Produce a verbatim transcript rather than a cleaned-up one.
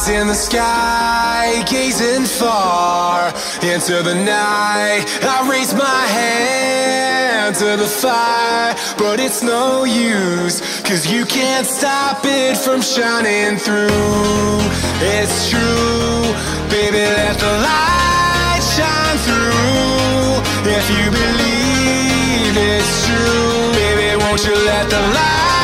Eyes in the sky, gazing far into the night. I raise my hand to the fire, but it's no use, 'cause you can't stop it from shining through. It's true, baby, let the light shine through. If you believe it's true, baby, won't you let the light